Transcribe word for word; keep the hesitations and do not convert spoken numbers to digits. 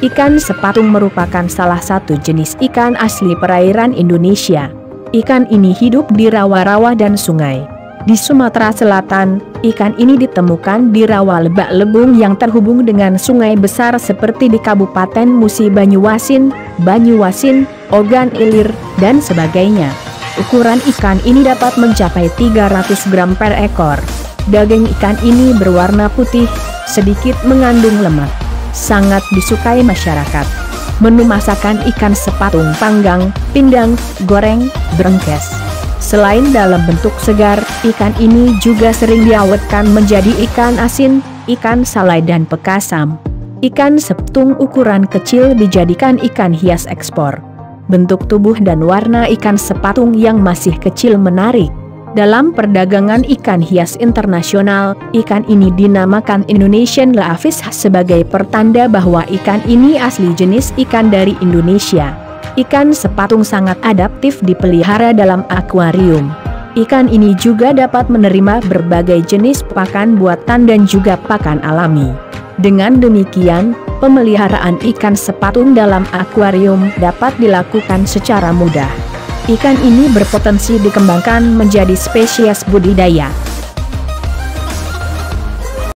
Ikan sepatung merupakan salah satu jenis ikan asli perairan Indonesia. Ikan ini hidup di rawa-rawa dan sungai. Di Sumatera Selatan, ikan ini ditemukan di rawa Lebak Lebung yang terhubung dengan sungai besar seperti di Kabupaten Musi Banyuasin, Banyuasin, Ogan Ilir, dan sebagainya. Ukuran ikan ini dapat mencapai tiga ratus gram per ekor. Daging ikan ini berwarna putih, sedikit mengandung lemak. Sangat disukai masyarakat. Menu masakan ikan sepatung panggang, pindang, goreng, berengkes. Selain dalam bentuk segar, ikan ini juga sering diawetkan menjadi ikan asin, ikan salai dan pekasam. Ikan sepatung ukuran kecil dijadikan ikan hias ekspor. Bentuk tubuh dan warna ikan sepatung yang masih kecil menarik. Dalam perdagangan ikan hias internasional, ikan ini dinamakan Indonesian Leafish sebagai pertanda bahwa ikan ini asli jenis ikan dari Indonesia. Ikan sepatung sangat adaptif dipelihara dalam akuarium. Ikan ini juga dapat menerima berbagai jenis pakan buatan dan juga pakan alami. Dengan demikian, pemeliharaan ikan sepatung dalam akuarium dapat dilakukan secara mudah. Ikan ini berpotensi dikembangkan menjadi spesies budidaya.